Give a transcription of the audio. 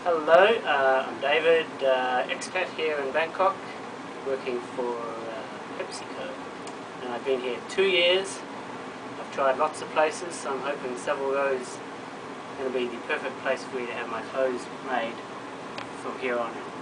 Hello, I'm David, expat here in Bangkok, working for PepsiCo, and I've been here 2 years. I've tried lots of places, so I'm hoping Savile is going to be the perfect place for me to have my clothes made from here on out.